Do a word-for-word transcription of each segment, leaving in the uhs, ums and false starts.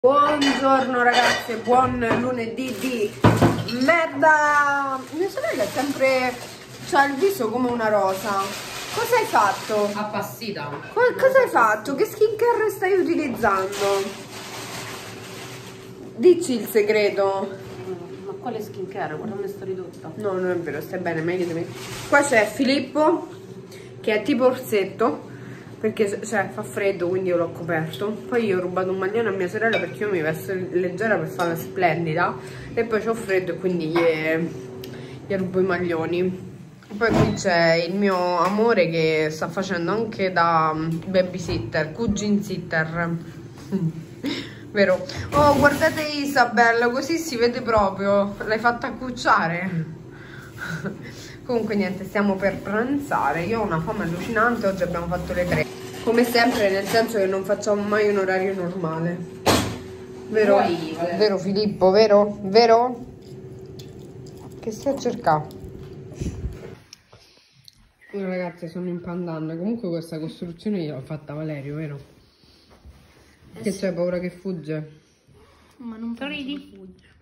Buongiorno ragazze, buon lunedì di merda. Mia sorella è sempre, c'ha il viso come una rosa. Cosa hai fatto? Appassita. Co cosa hai fatto? Che skincare stai utilizzando? Dici il segreto. Ma quale skincare? Guarda come sto ridotta. No, non è vero, stai bene, meglio di me. Qua c'è Filippo, che è tipo orsetto, perché cioè, fa freddo, quindi io l'ho coperto. Poi io ho rubato un maglione a mia sorella perché io mi vesto leggera per farla splendida. E poi c'ho freddo e quindi gli, gli rubo i maglioni. Poi qui c'è il mio amore che sta facendo anche da babysitter, cugin sitter. Vero? Oh, guardate Isabella, così si vede proprio. L'hai fatta accucciare. Comunque niente, stiamo per pranzare. Io ho una fame allucinante, oggi abbiamo fatto le tre. Come sempre, nel senso che non facciamo mai un orario normale. Vero? Poi, vale. Vero Filippo, vero? Vero? Che stai a cercare? Io ragazzi sono in pandanna. Comunque questa costruzione gliel'ha fatta Valerio, vero? Eh che sì. C'hai paura che fugge? Ma non sorridi?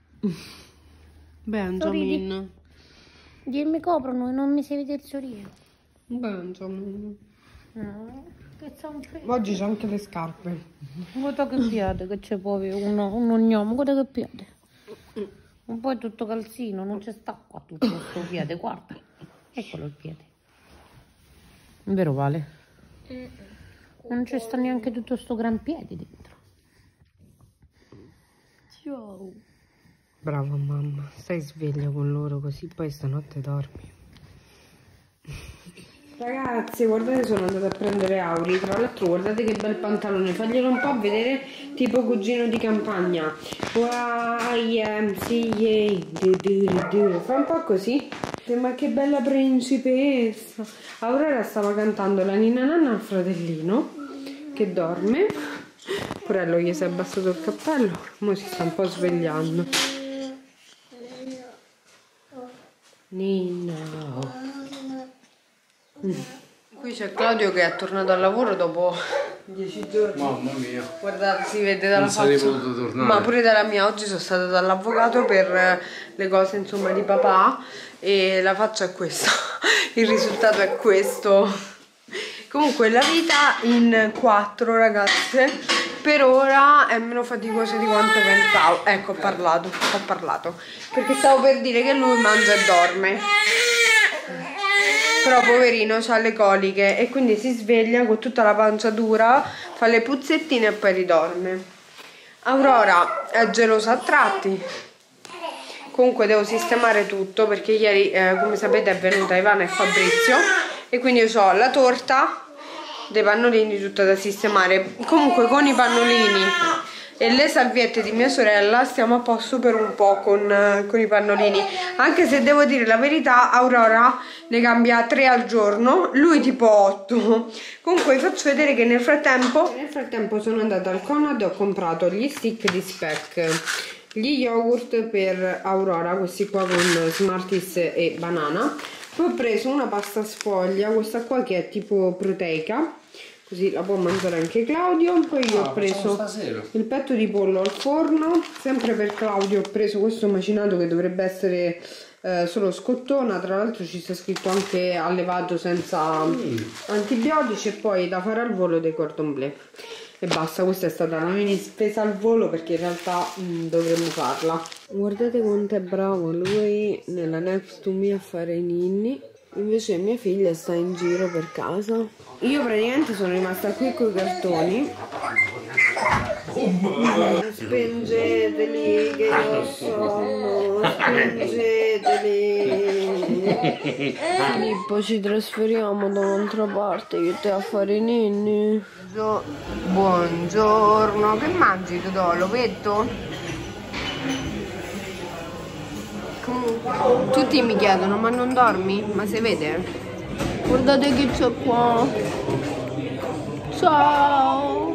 Benjamin. Dio mi coprono e non mi si vede il sorriso. Benjamin. No, che sempre. Oggi c'è anche le scarpe. Guarda che piede che c'è poi uno, uno gnomo, guarda che piede. Un po' è tutto calzino, non c'è sta qua tutto questo piede, guarda. Eccolo il piede. Vero Vale? Non c'è sta neanche tutto sto gran piede dentro. Ciao. Brava mamma, stai sveglia con loro così poi stanotte dormi. Ragazzi, guardate, sono andata a prendere Auri. Tra l'altro guardate che bel pantalone, faglielo un po' vedere, tipo cugino di campagna. Y M C A. Fa un po' così. Ma che bella principessa. Aurora stava cantando la ninna nanna al fratellino che dorme. Porello gli si è abbassato il cappello, ora si sta un po' svegliando. Nina. Mm. Qui c'è Claudio che è tornato al lavoro dopo dieci giorni. Mamma mia. Guardate, si vede dalla non sarei faccia. potuto tornare. Ma pure dalla mia. Oggi sono stata dall'avvocato per le cose insomma di papà e la faccia è questa. Il risultato è questo. Comunque la vita in quattro ragazze per ora è meno faticosa di quanto pensavo. Ecco, ho parlato, ho parlato. Perché stavo per dire che lui mangia e dorme. Però poverino ha le coliche e quindi si sveglia con tutta la pancia dura, fa le puzzettine e poi ridorme. Aurora è gelosa a tratti. Comunque devo sistemare tutto perché ieri, eh, come sapete, è venuta Ivana e Fabrizio e quindi io ho la torta dei pannolini tutta da sistemare. Comunque con i pannolini e le salviette di mia sorella stiamo a posto per un po' con, con i pannolini, anche se devo dire la verità, Aurora ne cambia tre al giorno, lui tipo otto. Comunque vi faccio vedere che nel frattempo nel frattempo sono andata al Conad e ho comprato gli stick di Speck, gli yogurt per Aurora, questi qua con Smarties e banana. Poi ho preso una pasta sfoglia, questa qua che è tipo proteica, così la può mangiare anche Claudio. Poi io ah, ho preso il petto di pollo al forno, sempre per Claudio ho preso questo macinato che dovrebbe essere eh, solo scottona, tra l'altro ci sta scritto anche allevato senza mm. antibiotici, e poi da fare al volo dei cordon bleu. E basta, questa è stata una mini spesa al volo perché in realtà mh, dovremmo farla. Guardate quanto è bravo lui nella Next to Me a fare i ninni. Invece mia figlia sta in giro per casa. Io praticamente sono rimasta qui con i cartoni. Spingeteli che io sono, spingeteli. Filippo, ci trasferiamo da un'altra parte, io te a fare i ninni. Buongiorno, che mangi Totò? L'ovetto? Tutti mi chiedono, ma non dormi? Ma si vede? Guardate che c'è qua. Ciao.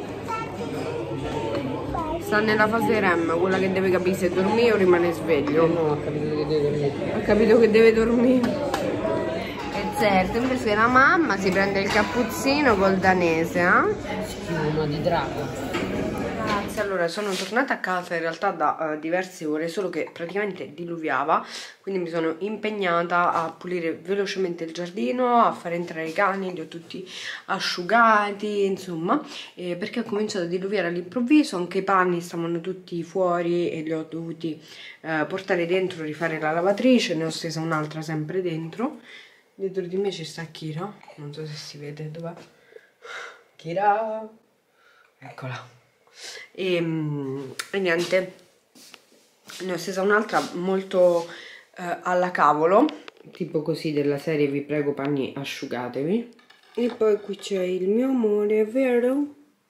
Sta nella fase REM, quella che deve capire se dormire o rimane sveglio. No, ha capito che deve dormire. Ha capito che deve dormire. E certo, invece la mamma si prende il cappuccino col danese, eh? Schiuma di drago. ragazzi, allora sono tornata a casa in realtà da uh, diverse ore, solo che praticamente diluviava, quindi mi sono impegnata a pulire velocemente il giardino, a fare entrare i cani, li ho tutti asciugati, insomma, eh, perché ha cominciato a diluviare all'improvviso, anche i panni stavano tutti fuori e li ho dovuti uh, portare dentro, rifare la lavatrice, ne ho stesa un'altra sempre dentro. Dietro di me ci sta Kira, non so se si vede, dov'è? Kira, eccola. E, e niente, ne ho stesa un'altra molto eh, alla cavolo, tipo così, della serie vi prego panni asciugatevi. E poi qui c'è il mio amore, vero?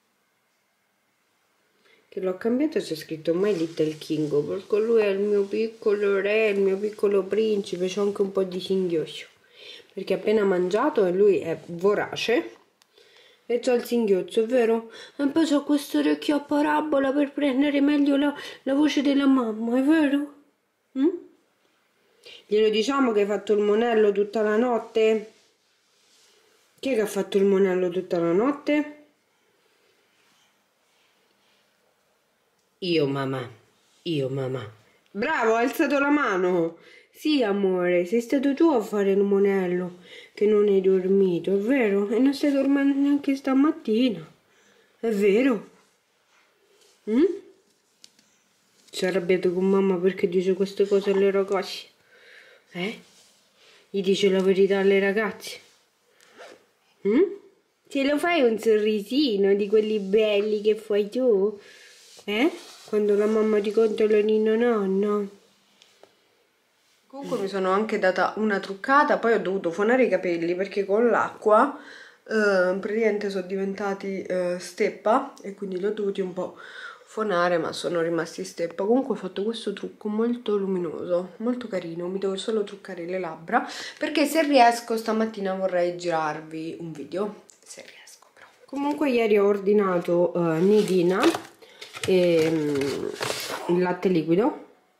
Che l'ho cambiato, c'è scritto My Little King, perché lui è il mio piccolo re, il mio piccolo principe, c'è anche un po' di singhiozzo, perché ha appena mangiato e lui è vorace. E c'ho il singhiozzo, è vero? E poi c'ho questo orecchio a parabola per prendere meglio la, la voce della mamma, è vero? Mm? Glielo diciamo che hai fatto il monello tutta la notte? Chi è che ha fatto il monello tutta la notte? Io, mamma. Io, mamma. Bravo, hai alzato la mano. Sì, amore, sei stato tu a fare il monello, che non hai dormito, è vero? E non stai dormendo neanche stamattina, è vero? Mm? Si è arrabbiato con mamma perché dice queste cose alle ragazze? Eh? Gli dice la verità alle ragazze? Mm? Ce lo fai un sorrisino di quelli belli che fai tu? Eh? Quando la mamma ti conta la ninna nonna? Comunque mi sono anche data una truccata, poi ho dovuto fonare i capelli perché con l'acqua eh, praticamente sono diventati eh, steppa e quindi li ho dovuti un po' fonare, ma sono rimasti steppa. Comunque ho fatto questo trucco molto luminoso, molto carino, mi devo solo truccare le labbra perché se riesco stamattina vorrei girarvi un video, se riesco però. Comunque ieri ho ordinato uh, Nidina e um, il latte liquido,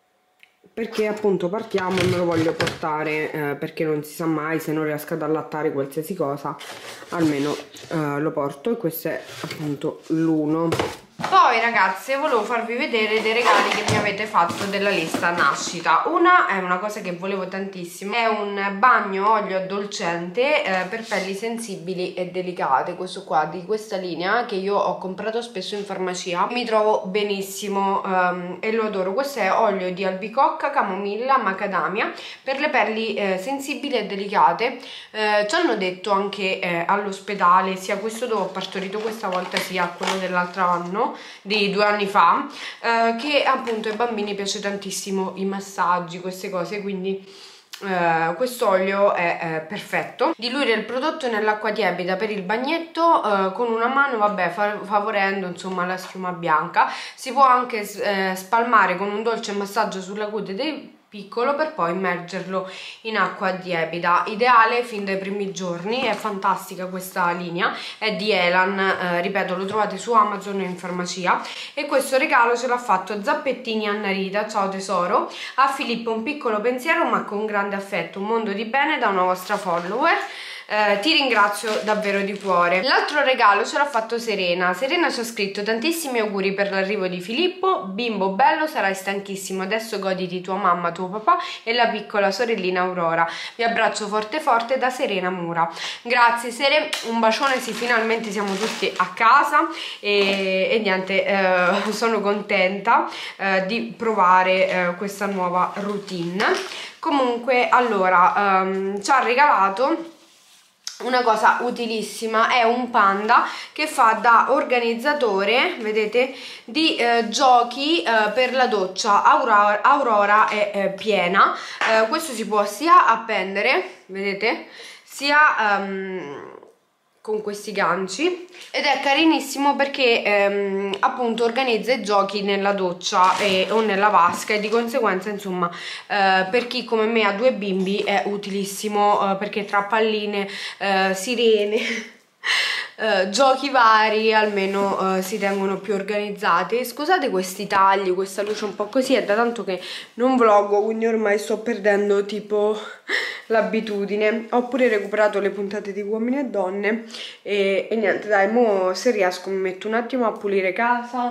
perché appunto partiamo e me lo voglio portare eh, perché non si sa mai, se non riesco ad allattare qualsiasi cosa almeno eh, lo porto, e questo è appunto l'uno. Poi ragazze volevo farvi vedere dei regali che mi avete fatto della lista nascita. Una è una cosa che volevo tantissimo, è un bagno olio addolcente eh, per pelli sensibili e delicate, questo qua di questa linea che io ho comprato spesso in farmacia, mi trovo benissimo um, e lo adoro. Questo è olio di albicocca, camomilla, macadamia per le pelli eh, sensibili e delicate. Eh, ci hanno detto anche eh, all'ospedale, sia questo dove ho partorito questa volta sia quello dell'altro anno, di due anni fa, eh, che appunto ai bambini piace tantissimo i massaggi, queste cose, quindi eh, quest'olio è, è perfetto. Diluire il prodotto nell'acqua tiepida per il bagnetto eh, con una mano, vabbè, fa favorendo insomma la schiuma bianca. Si può anche eh, spalmare con un dolce massaggio sulla cute dei piccolo per poi immergerlo in acqua tiepida, ideale fin dai primi giorni. È fantastica questa linea, è di Elan, eh, ripeto, lo trovate su Amazon e in farmacia. E questo regalo ce l'ha fatto Zappettini Anna Rita, ciao tesoro. A Filippo un piccolo pensiero ma con grande affetto, un mondo di bene da una vostra follower. Eh, ti ringrazio davvero di cuore. L'altro regalo ce l'ha fatto Serena. Serena ci ha scritto tantissimi auguri per l'arrivo di Filippo, bimbo bello, sarai stanchissimo, adesso goditi tua mamma, tuo papà e la piccola sorellina Aurora. Vi abbraccio forte forte da Serena Mura. Grazie Sere, un bacione, sì, finalmente siamo tutti a casa e, e niente, eh, sono contenta eh, di provare eh, questa nuova routine. Comunque allora um, ci ha regalato una cosa utilissima, è un panda che fa da organizzatore, vedete, di eh, giochi eh, per la doccia. Aurora, Aurora è eh, piena, eh, questo si può sia appendere, vedete, sia um, con questi ganci, ed è carinissimo perché ehm, appunto organizza i giochi nella doccia e, o nella vasca, e di conseguenza insomma eh, per chi come me ha due bimbi è utilissimo eh, perché tra palline, eh, sirene Uh, giochi vari almeno uh, si tengono più organizzati. Scusate questi tagli, questa luce un po' così, è da tanto che non vloggo, quindi ormai sto perdendo tipo l'abitudine. Ho pure recuperato le puntate di Uomini e Donne e, e niente, dai, mo se riesco mi metto un attimo a pulire casa,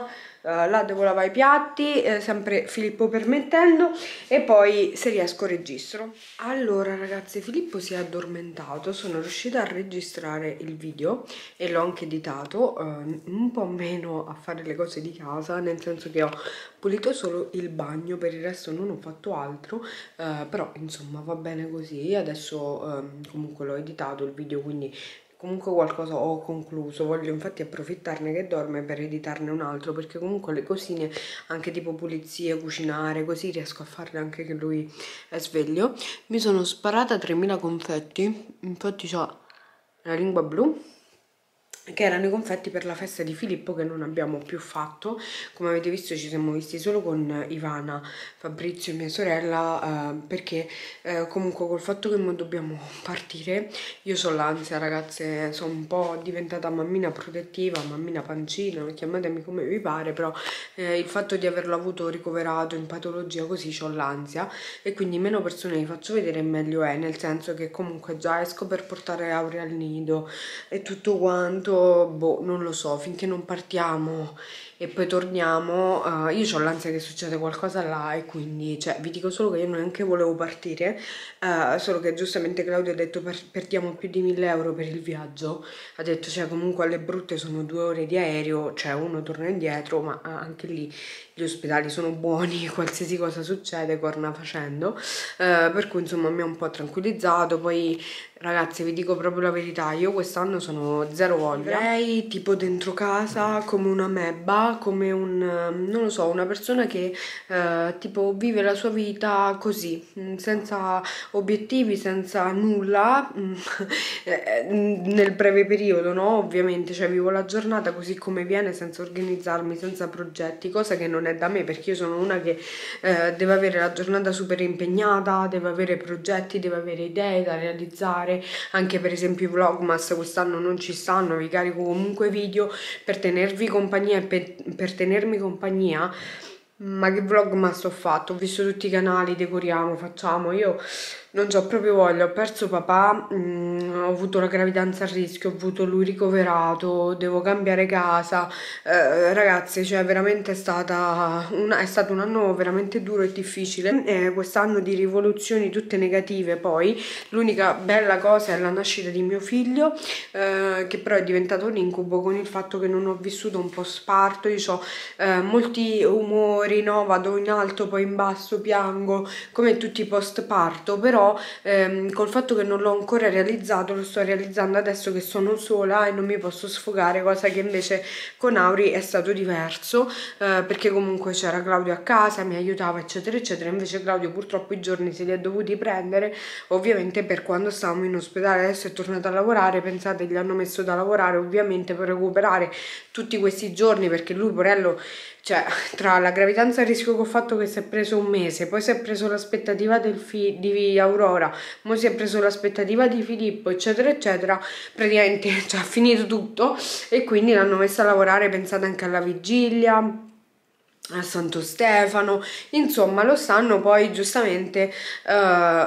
uh, là devo lavare i piatti, eh, sempre Filippo permettendo, e poi se riesco registro. Allora ragazzi, Filippo si è addormentato, sono riuscita a registrare il video e l'ho anche editato, uh, un po' meno a fare le cose di casa, nel senso che ho pulito solo il bagno, per il resto non ho fatto altro, uh, però insomma va bene così. Adesso um, comunque l'ho editato il video, quindi comunque qualcosa ho concluso. Voglio infatti approfittarne che dorme per editarne un altro, perché comunque le cosine, anche tipo pulizie, cucinare, così riesco a farle anche che lui è sveglio. Mi sono sparata tremila confetti, infatti c'ho la lingua blu, che erano i confetti per la festa di Filippo, che non abbiamo più fatto. Come avete visto ci siamo visti solo con Ivana, Fabrizio e mia sorella, eh, perché eh, comunque col fatto che non dobbiamo partire, io ho l'ansia ragazze, sono un po' diventata mammina protettiva, mammina pancina, chiamatemi come vi pare, però eh, il fatto di averlo avuto ricoverato in patologia così ho l'ansia, e quindi meno persone vi faccio vedere meglio è, nel senso che comunque già esco per portare Aurea al nido e tutto quanto. Boh, non lo so, finché non partiamo e poi torniamo, uh, io ho l'ansia che succeda qualcosa là, e quindi cioè, vi dico solo che io neanche volevo partire, uh, solo che giustamente Claudio ha detto per, perdiamo più di mille euro per il viaggio, ha detto cioè comunque alle brutte sono due ore di aereo, cioè uno torna indietro, ma anche lì gli ospedali sono buoni, qualsiasi cosa succede corna facendo, uh, per cui insomma mi ha un po' tranquillizzato. Poi ragazzi vi dico proprio la verità, io quest'anno sono zero voglia, lei tipo dentro casa come una mebba, come un, non lo so, una persona che eh, tipo vive la sua vita così, senza obiettivi, senza nulla, nel breve periodo, no? Ovviamente, cioè vivo la giornata così come viene, senza organizzarmi, senza progetti, cosa che non è da me, perché io sono una che eh, deve avere la giornata super impegnata, deve avere progetti, deve avere idee da realizzare. Anche per esempio i vlogmas quest'anno non ci stanno, vi carico comunque video per tenervi compagnia e per, per tenermi compagnia. Ma che vlogmas ho fatto? Ho visto tutti i canali, decoriamo, facciamo, io non c'ho proprio voglia, ho perso papà, mh, ho avuto la gravidanza a rischio, ho avuto lui ricoverato, devo cambiare casa, eh, ragazzi, cioè veramente è, stata una, è stato un anno veramente duro e difficile, eh, quest'anno di rivoluzioni tutte negative. Poi l'unica bella cosa è la nascita di mio figlio, eh, che però è diventato un incubo con il fatto che non ho vissuto un postparto. Io ho eh, molti umori, no? Vado in alto poi in basso, piango come tutti i postparto, però ehm, col fatto che non l'ho ancora realizzato, lo sto realizzando adesso che sono sola e non mi posso sfogare, cosa che invece con Auri è stato diverso, eh, perché comunque c'era Claudio a casa, mi aiutava eccetera eccetera. Invece Claudio purtroppo i giorni se li ha dovuti prendere ovviamente per quando stavamo in ospedale. Adesso è tornato a lavorare, pensate, gli hanno messo da lavorare ovviamente per recuperare tutti questi giorni, perché lui porello, cioè tra la gravidanza a rischio che ho fatto, che si è preso un mese, poi si è preso l'aspettativa del fi di Aurora, poi si è preso l'aspettativa di Filippo eccetera eccetera, praticamente cioè, ha finito tutto, e quindi l'hanno messa a lavorare, pensate, anche alla vigilia, a Santo Stefano, insomma lo stanno poi giustamente uh,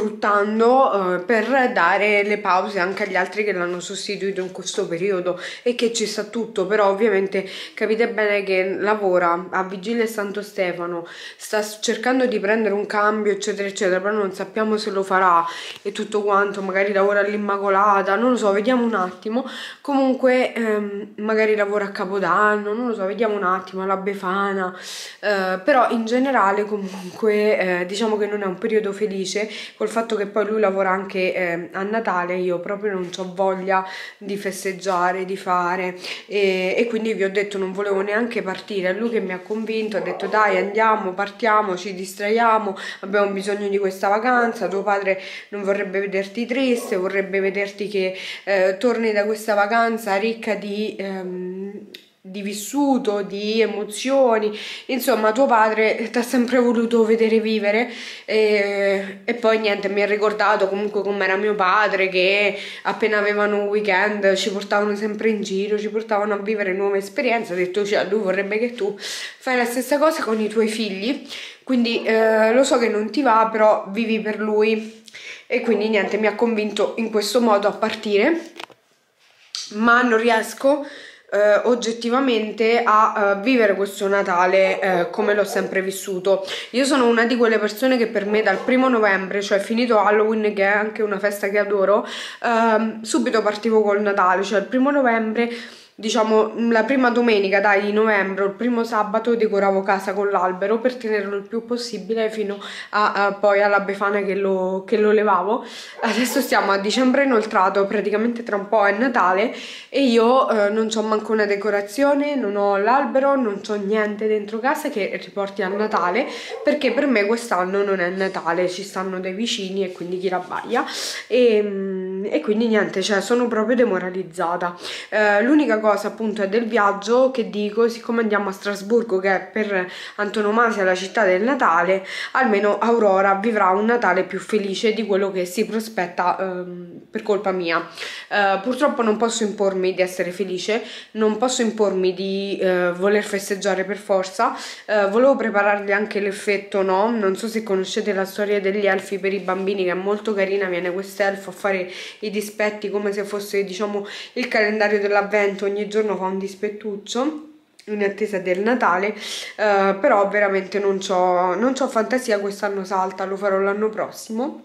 sfruttando uh, per dare le pause anche agli altri che l'hanno sostituito in questo periodo, e che ci sta tutto. Però ovviamente capite bene che lavora a Vigilia e Santo Stefano, sta cercando di prendere un cambio eccetera eccetera, però non sappiamo se lo farà e tutto quanto, magari lavora all'Immacolata, non lo so, vediamo un attimo. Comunque ehm, magari lavora a Capodanno, non lo so, vediamo un attimo, alla Befana. Uh, però in generale comunque eh, diciamo che non è un periodo felice, col fatto che poi lui lavora anche eh, a Natale. Io proprio non ho voglia di festeggiare, di fare, e, e quindi vi ho detto non volevo neanche partire. È lui che mi ha convinto, ha detto dai andiamo, partiamo, ci distraiamo, abbiamo bisogno di questa vacanza, tuo padre non vorrebbe vederti triste, vorrebbe vederti che eh, torni da questa vacanza ricca di... Ehm, di vissuto, di emozioni, insomma tuo padre ti ha sempre voluto vedere vivere, e, e poi niente, mi ha ricordato comunque com'era mio padre, che appena avevano un weekend ci portavano sempre in giro, ci portavano a vivere nuove esperienze. Ho detto cioè lui vorrebbe che tu fai la stessa cosa con i tuoi figli, quindi eh, lo so che non ti va, però vivi per lui. E quindi niente, mi ha convinto in questo modo a partire, ma non riesco eh, oggettivamente a eh, vivere questo Natale eh, come l'ho sempre vissuto. Io sono una di quelle persone che per me dal primo novembre, cioè finito Halloween, che è anche una festa che adoro, ehm, subito partivo col Natale, cioè il primo novembre, diciamo la prima domenica dai di novembre, il primo sabato, decoravo casa con l'albero per tenerlo il più possibile fino a, a poi alla Befana che lo, che lo levavo. Adesso stiamo a dicembre inoltrato, praticamente tra un po' è Natale e io eh, non c'ho manco una decorazione, non ho l'albero, non c'ho niente dentro casa che riporti al Natale, perché per me quest'anno non è Natale, ci stanno dei vicini e quindi chi rabbaglia e, e quindi niente, cioè sono proprio demoralizzata. Eh, l'unica cosa appunto è del viaggio che dico, siccome andiamo a Strasburgo che è per antonomasia la città del Natale, almeno Aurora vivrà un Natale più felice di quello che si prospetta ehm, per colpa mia. Eh, purtroppo non posso impormi di essere felice, non posso impormi di eh, voler festeggiare per forza. Eh, volevo preparargli anche l'effetto, no? Non so se conoscete la storia degli elfi per i bambini, che è molto carina. Viene quest'elfo a fare i dispetti come se fosse, diciamo, il calendario dell'avvento, ogni giorno fa un dispettuccio in attesa del Natale, eh, però veramente non c'ho non c'ho fantasia, quest'anno salta, lo farò l'anno prossimo.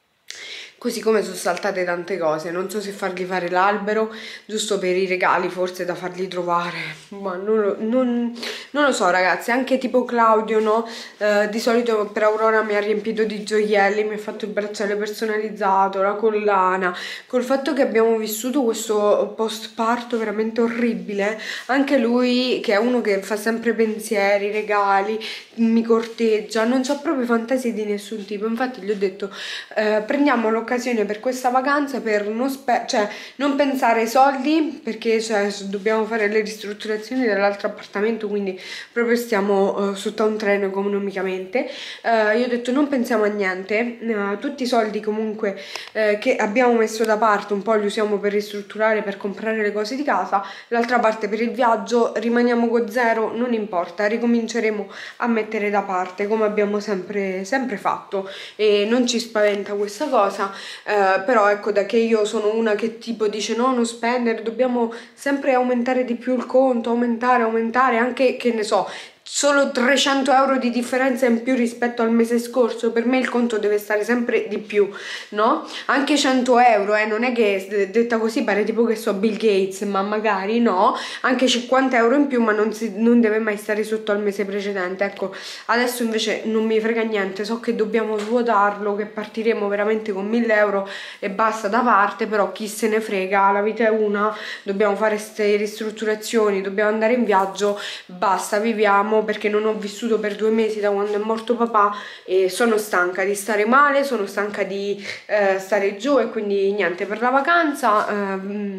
Così come sono saltate tante cose, non so se fargli fare l'albero, giusto per i regali, forse da fargli trovare, ma non lo, non, non lo so ragazzi, anche tipo Claudio, no? Eh, di solito per Aurora mi ha riempito di gioielli, mi ha fatto il bracciale personalizzato, la collana, col fatto che abbiamo vissuto questo post parto veramente orribile, anche lui che è uno che fa sempre pensieri, regali, mi corteggia, non c'ho proprio fantasie di nessun tipo, infatti gli ho detto eh, prendiamo l'occasione per questa vacanza per non, spe cioè, non pensare ai soldi, perché cioè, dobbiamo fare le ristrutturazioni dell'altro appartamento, quindi proprio stiamo uh, sotto a un treno economicamente. Uh, io ho detto non pensiamo a niente, uh, tutti i soldi comunque uh, che abbiamo messo da parte un po' li usiamo per ristrutturare, per comprare le cose di casa, l'altra parte per il viaggio rimaniamo con zero, non importa, ricominceremo a mettere da parte come abbiamo sempre, sempre fatto e non ci spaventa questa cosa. Eh, però ecco, da che io sono una che tipo dice no, non spendere, dobbiamo sempre aumentare di più il conto, aumentare, aumentare, anche che ne so, solo trecento euro di differenza in più rispetto al mese scorso, per me il conto deve stare sempre di più, no? Anche cento euro, eh, non è che detta così pare tipo che so Bill Gates, ma magari no, anche cinquanta euro in più, ma non, si, non deve mai stare sotto al mese precedente. Ecco, adesso invece non mi frega niente, so che dobbiamo svuotarlo, che partiremo veramente con mille euro e basta da parte, però chi se ne frega, la vita è una, dobbiamo fare queste ristrutturazioni, dobbiamo andare in viaggio, basta, viviamo, perché non ho vissuto per due mesi da quando è morto papà e sono stanca di stare male, sono stanca di eh, stare giù e quindi niente, per la vacanza eh,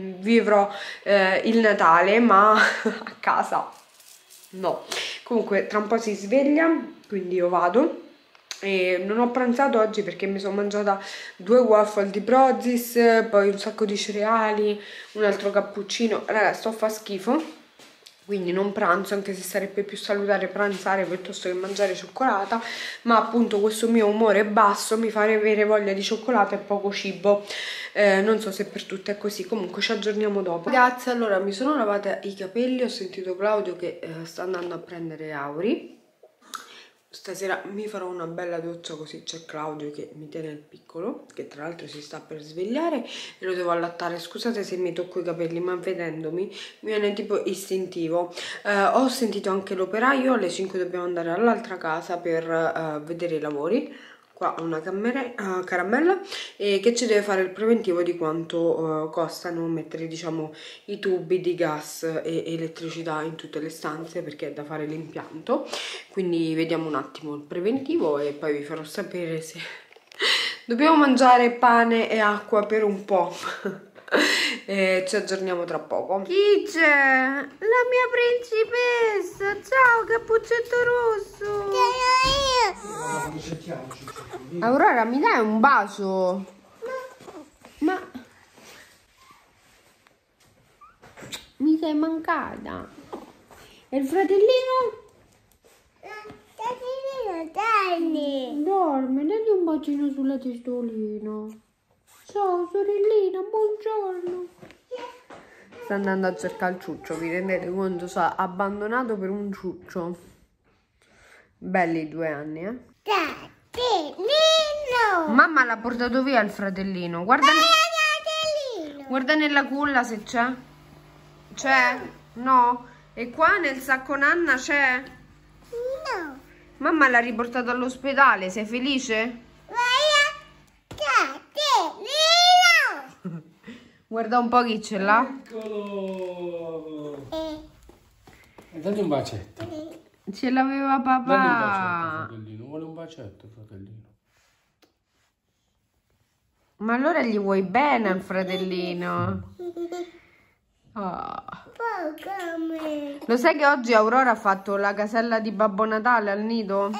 vivrò eh, il Natale, ma a casa no. Comunque tra un po' si sveglia, quindi io vado. E non ho pranzato oggi perché mi sono mangiata due waffle di Prozis, poi un sacco di cereali, un altro cappuccino. Ragazzi, sto fa schifo, quindi non pranzo, anche se sarebbe più salutare pranzare piuttosto che mangiare cioccolata, ma appunto questo mio umore basso mi fa avere voglia di cioccolata e poco cibo. Eh, non so se per tutte è così, comunque ci aggiorniamo dopo. Ragazzi, allora mi sono lavata i capelli, ho sentito Claudio che eh, sta andando a prendere Auri. Stasera mi farò una bella doccia, così c'è Claudio che mi tiene il piccolo, che tra l'altro si sta per svegliare e lo devo allattare. Scusate se mi tocco i capelli, ma vedendomi mi viene tipo istintivo. Eh, ho sentito anche l'operaio, alle cinque dobbiamo andare all'altra casa per uh, vedere i lavori. Qua una camere, uh, caramella e che ci deve fare il preventivo di quanto uh, costano mettere, diciamo, i tubi di gas e elettricità in tutte le stanze, perché è da fare l'impianto. Quindi vediamo un attimo il preventivo e poi vi farò sapere se dobbiamo mangiare pane e acqua per un po'. E ci aggiorniamo tra poco. Chi c'è? La mia principessa. Ciao cappuccetto rosso. Aurora, mi dai un bacio? Ma mi sei mancata. E il fratellino? Fratellino dorme. Dorme, dagli un bacino sulla testolina. Ciao sorellina, buongiorno. sta andando a cercare il ciuccio, vi rendete conto? Sta abbandonato per un ciuccio. Belli due anni, eh? Fratellino! Mamma l'ha portato via il fratellino. Guarda, ne... Guarda nella culla se c'è. C'è? No? E qua nel sacco nanna c'è? No. Mamma l'ha riportato all'ospedale, sei felice? Guarda un po' chi ce l'ha. Eccolo! Eh. Dagli un bacetto. Ce l'aveva papà. Dagli un bacetto, fratellino. Vuole un bacetto, fratellino. Ma allora gli vuoi bene al fratellino? Oh. Lo sai che oggi Aurora ha fatto la casella di Babbo Natale al nido?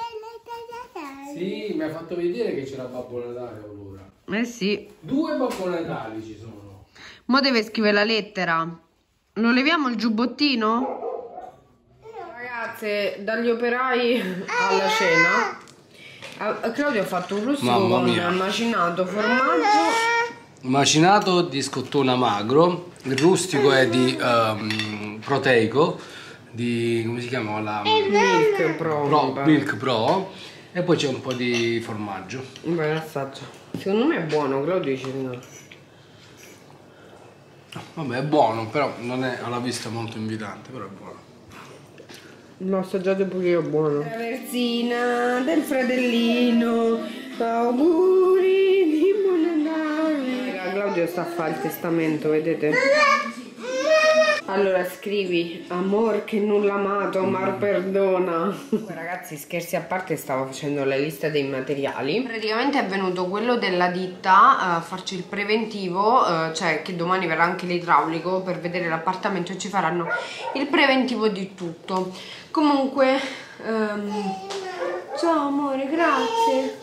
Sì, mi ha fatto vedere che c'era Babbo Natale, Aurora. Eh sì. Due Babbo Natali ci sono. Mo deve scrivere la lettera. Lo leviamo il giubbottino? Ragazze, dagli operai alla cena. A Claudio ha fatto un rustico Mamma con mia. macinato, formaggio. Macinato di scottona magro, il rustico è di um, proteico, di come si chiama la Milk Pro. Pro, Milk Pro, e poi c'è un po' di formaggio. Un bel assaggio. Secondo me è buono, Claudio dice di no. Vabbè, è buono, però non è alla vista molto invitante, però è buono. L'ho assaggiato pure io, buono. La versina del fratellino, auguri di buon Natale. Raga, Claudio sta a fare il testamento, vedete? Allora scrivi, amor che nulla amato, mar perdona. Ragazzi, scherzi a parte, stavo facendo la lista dei materiali. Praticamente è venuto quello della ditta a farci il preventivo, uh, cioè che domani verrà anche l'idraulico per vedere l'appartamento e ci faranno il preventivo di tutto. Comunque, um... ciao amore, grazie.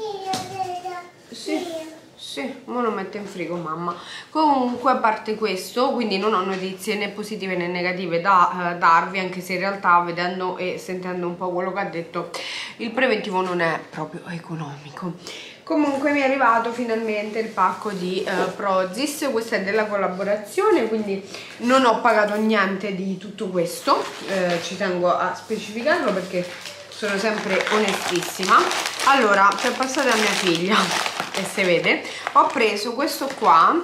Sì. Sì, ora lo metto in frigo mamma. Comunque, a parte questo, quindi non ho notizie né positive né negative da uh, darvi, anche se in realtà vedendo e sentendo un po' quello che ha detto il preventivo non è proprio economico. Comunque mi è arrivato finalmente il pacco di uh, Prozis, questa è della collaborazione, quindi non ho pagato niente di tutto questo, uh, ci tengo a specificarlo perché sono sempre onestissima. Allora, per passare a mia figlia, e se vede, ho preso questo qua,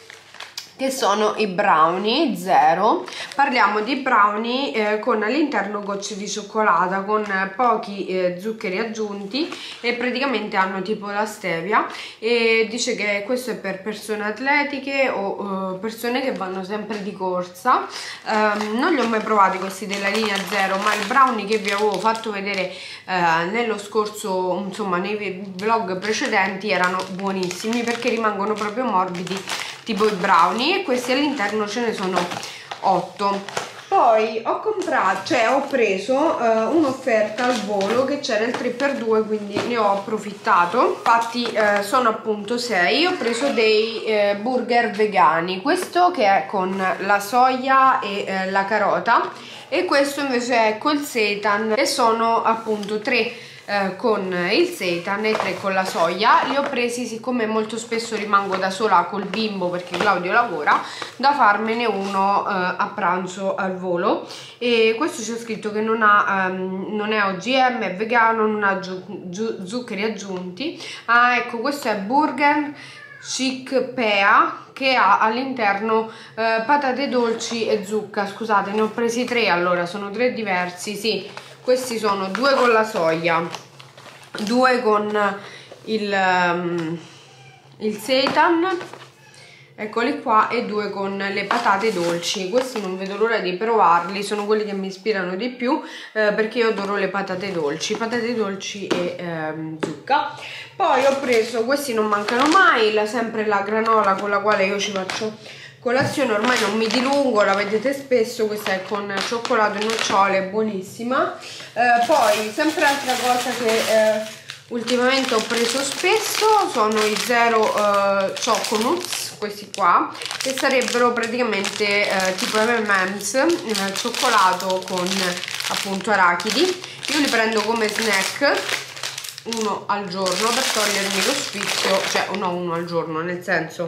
che sono i brownie zero. Parliamo di brownie eh, con all'interno gocce di cioccolata, con eh, pochi eh, zuccheri aggiunti, e praticamente hanno tipo la stevia, e dice che questo è per persone atletiche o eh, persone che vanno sempre di corsa. Um, non li ho mai provati questi della linea zero, ma il brownie che vi avevo fatto vedere eh, nello scorso, insomma nei vlog precedenti, erano buonissimi perché rimangono proprio morbidi tipo i brownie, e questi all'interno ce ne sono otto. Poi ho comprato, cioè ho preso uh, un'offerta al volo che c'era il tre per due, quindi ne ho approfittato. Infatti uh, sono appunto sei. Ho preso dei uh, burger vegani, questo che è con la soia e uh, la carota, e questo invece è col seitan, e sono appunto tre Eh, con il seitan e tre con la soia. Li ho presi siccome molto spesso rimango da sola col bimbo perché Claudio lavora, da farmene uno eh, a pranzo al volo. E questo c'è scritto che non, ha, um, non è O G M, è vegano, non ha zuccheri aggiunti. Ah, ecco, questo è burger chickpea, che ha all'interno eh, patate dolci e zucca. Scusate, ne ho presi tre, allora sono tre diversi, sì. Questi sono due con la soia, due con il, um, il seitan, eccoli qua, e due con le patate dolci. Questi non vedo l'ora di provarli, sono quelli che mi ispirano di più eh, perché io adoro le patate dolci, patate dolci e ehm, zucca. Poi ho preso, questi non mancano mai, la, sempre la granola con la quale io ci faccio colazione, ormai non mi dilungo, la vedete spesso. Questa è con cioccolato e nocciole, buonissima. Eh, poi sempre altra cosa che eh, ultimamente ho preso spesso sono i zero eh, choconuts, questi qua, che sarebbero praticamente eh, tipo M and M's, eh, cioccolato con appunto arachidi. Io li prendo come snack, uno al giorno, per togliermi lo sfizio, cioè no, uno al giorno, nel senso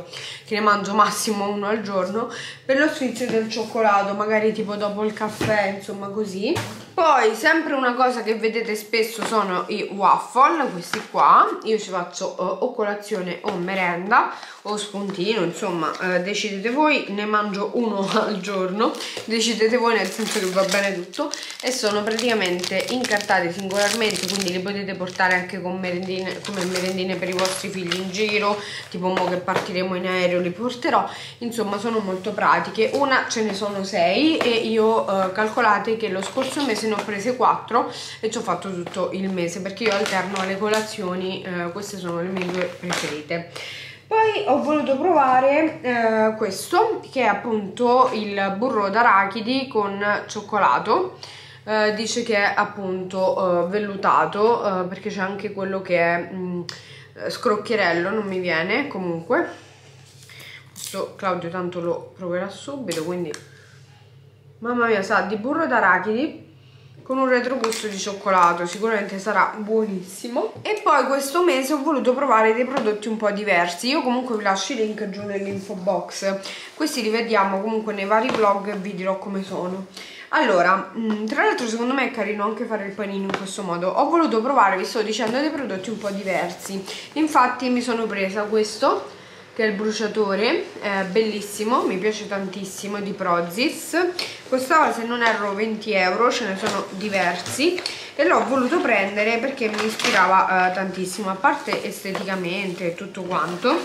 che ne mangio massimo uno al giorno, per lo sfizio del cioccolato, magari tipo dopo il caffè, insomma così. Poi sempre una cosa che vedete spesso sono i waffle, questi qua. Io ci faccio uh, o colazione o merenda o spuntino, insomma uh, decidete voi, ne mangio uno al giorno, decidete voi, nel senso che va bene tutto, e sono praticamente incartati singolarmente, quindi li potete portare anche con merendine, come merendine per i vostri figli in giro, tipo mo che partiremo in aereo li porterò, insomma sono molto pratiche. Una ce ne sono sei e io uh, calcolate che lo scorso mese ne ho prese quattro e ci ho fatto tutto il mese, perché io alterno alle colazioni, eh, queste sono le mie due preferite. Poi ho voluto provare eh, questo, che è appunto il burro d'arachidi con cioccolato. Eh, dice che è appunto eh, vellutato, eh, perché c'è anche quello che è mh, scrocchierello, non mi viene comunque. Questo Claudio tanto lo proverà subito, quindi mamma mia, sa di burro d'arachidi con un retrogusto di cioccolato, sicuramente sarà buonissimo. E poi questo mese ho voluto provare dei prodotti un po' diversi, io comunque vi lascio i link giù nell'info box, questi li vediamo comunque nei vari vlog e vi dirò come sono. Allora, tra l'altro secondo me è carino anche fare il panino in questo modo. Ho voluto provare, vi sto dicendo, dei prodotti un po' diversi, infatti mi sono presa questo che è il bruciatore, è bellissimo, mi piace tantissimo, di Prozis, costava, se non erro, venti euro, ce ne sono diversi e l'ho voluto prendere perché mi ispirava eh, tantissimo, a parte esteticamente e tutto quanto,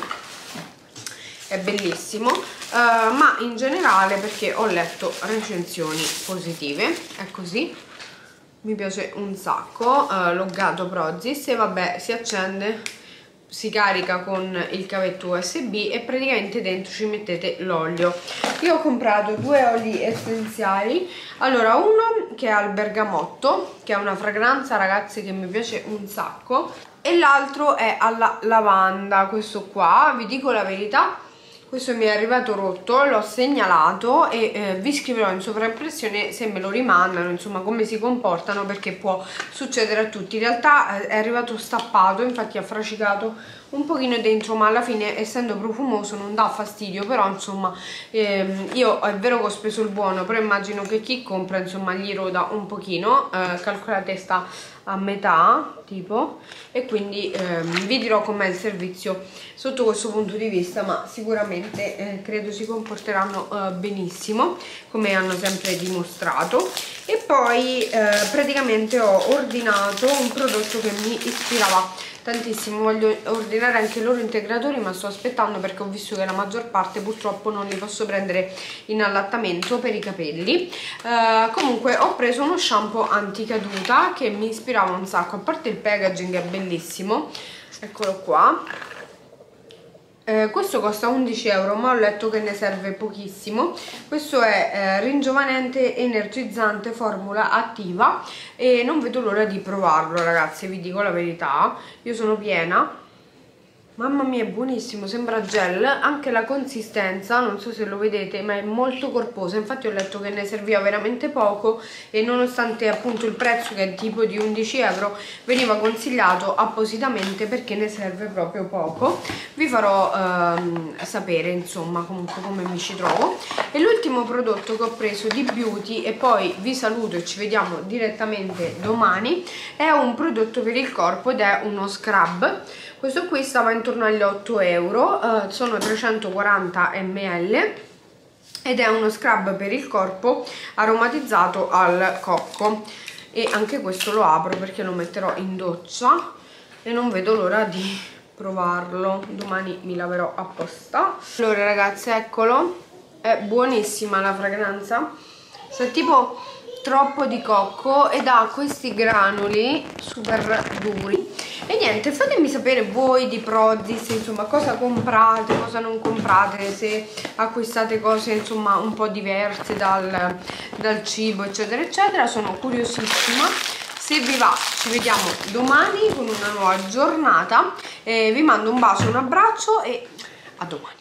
è bellissimo, uh, ma in generale perché ho letto recensioni positive, è così, mi piace un sacco, uh, loggato Prozis, e vabbè, si accende, si carica con il cavetto U S B e praticamente dentro ci mettete l'olio. Io ho comprato due oli essenziali, allora uno che è al bergamotto, che è una fragranza, ragazzi, che mi piace un sacco, e l'altro è alla lavanda, questo qua, vi dico la verità, questo mi è arrivato rotto, l'ho segnalato e eh, vi scriverò in sovraimpressione se me lo rimandano, insomma come si comportano, perché può succedere a tutti. In realtà eh, è arrivato stappato, infatti ha fracicato un pochino dentro, ma alla fine, essendo profumoso, non dà fastidio. Però insomma ehm, io è vero che ho speso il buono, però immagino che chi compra insomma gli roda un pochino, eh, calcolate sta a metà tipo, e quindi ehm, vi dirò com'è il servizio sotto questo punto di vista, ma sicuramente eh, credo si comporteranno eh, benissimo, come hanno sempre dimostrato. E poi eh, praticamente ho ordinato un prodotto che mi ispirava tantissimo, voglio ordinare anche i loro integratori, ma sto aspettando perché ho visto che la maggior parte purtroppo non li posso prendere in allattamento per i capelli. Uh, comunque ho preso uno shampoo anticaduta che mi ispirava un sacco, a parte il packaging è bellissimo, eccolo qua. Eh, questo costa undici euro, ma ho letto che ne serve pochissimo. Questo è eh, ringiovanente energizzante, formula attiva, e non vedo l'ora di provarlo, ragazzi, vi dico la verità. Io sono piena, mamma mia, è buonissimo, sembra gel, anche la consistenza, non so se lo vedete, ma è molto corposa. Infatti ho letto che ne serviva veramente poco e nonostante appunto il prezzo, che è tipo di undici euro, veniva consigliato appositamente perché ne serve proprio poco. Vi farò ehm, sapere insomma comunque come mi ci trovo. E l'ultimo prodotto che ho preso di Beauty, e poi vi saluto e ci vediamo direttamente domani, è un prodotto per il corpo ed è uno scrub. Questo qui stava intorno agli otto euro, uh, sono trecentoquaranta millilitri ed è uno scrub per il corpo aromatizzato al cocco, e anche questo lo apro perché lo metterò in doccia e non vedo l'ora di provarlo. Domani mi laverò apposta. Allora ragazzi, eccolo, è buonissima la fragranza, sa tipo troppo di cocco ed ha questi granuli super duri. E niente, fatemi sapere voi di Prozis, insomma, cosa comprate, cosa non comprate, se acquistate cose insomma un po' diverse dal, dal cibo eccetera eccetera. Sono curiosissima. Se vi va ci vediamo domani con una nuova giornata, eh, vi mando un bacio, un abbraccio e a domani.